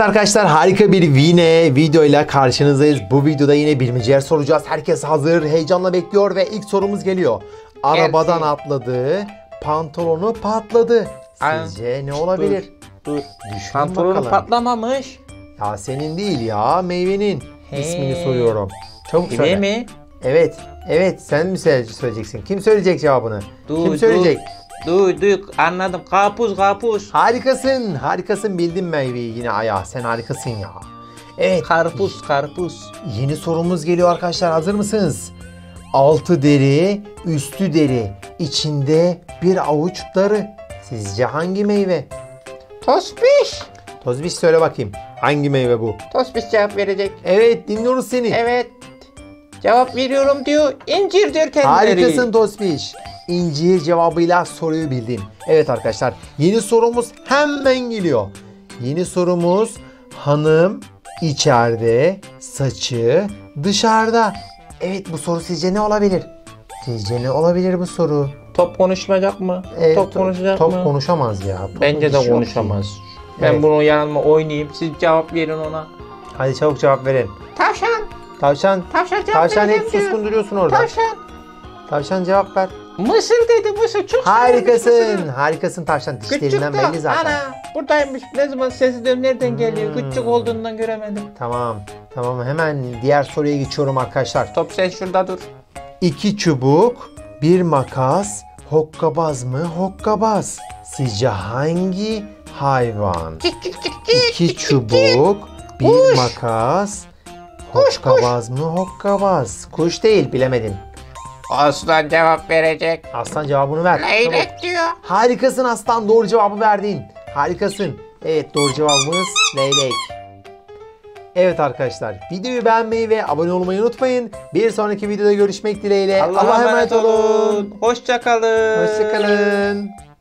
arkadaşlar, harika bir videoyla karşınızdayız. Bu videoda yine bilmeceler soracağız. Herkes hazır, heyecanla bekliyor ve ilk sorumuz geliyor. Arabadan atladı, pantolonu patladı. Sizce ne olabilir? Dur. Düşün Pantolonu bakalım. patlamamış. Ya senin değil ya, meyvenin ismini soruyorum. Çabuk söyle. Değil mi? Evet, sen mi söyleyeceksin? Kim söyleyecek cevabını? Kim söyleyecek? Duyduk, anladım. Karpuz. Harikasın, bildin meyveyi yine Aya. Sen harikasın ya. Evet. Karpuz. Yeni sorumuz geliyor arkadaşlar. Hazır mısınız? Altı deri, üstü deri, içinde bir avuç darı. Sizce hangi meyve? Tozbiş söyle bakayım. Hangi meyve bu? Tospiş cevap verecek. Evet, dinliyoruz seni. Evet. Cevap veriyorum diyor. İncir diyor kendileri. Harikasın Tozbiş. İncir cevabıyla soruyu bildin. Evet arkadaşlar, yeni sorumuz hemen geliyor. Yeni sorumuz: hanım içeride, saçı dışarıda. Evet, bu soru sizce ne olabilir? Sizce ne olabilir bu soru? Top konuşmayacak mı? Top konuşacak top mı? konuşamaz ya. Topun Bence işi de yok konuşamaz. ki. Ben Evet. bunu yanıma oynayayım. Siz cevap verin ona. Hadi çabuk cevap verin. Tavşan cevap Tavşan hep vereceğim diyor. suskun duruyorsun orada. Tavşan cevap ver. Mısır dedi, mısır. Çok Harikasın tavşan. Dişlerinden belli zaten. Ana buradaymış. Ne zaman sesi diyorum, nereden geliyor? Küçük olduğundan göremedim. Tamam, hemen diğer soruya geçiyorum arkadaşlar. Top sen şurada dur. İki çubuk, bir makas, hokkabaz mı hokkabaz? Sizce hangi hayvan? İki çubuk, bir makas, hokkabaz mı hokkabaz? Kuş değil, bilemedin. Aslan cevap verecek. Aslan cevabını ver. Çabuk. Leylek diyor. Harikasın aslan, doğru cevabı verdin. Harikasın. Evet, doğru cevabımız leylek. Evet arkadaşlar, videoyu beğenmeyi ve abone olmayı unutmayın. Bir sonraki videoda görüşmek dileğiyle. Allah'a emanet olun. Hoşça kalın. Hoşça kalın.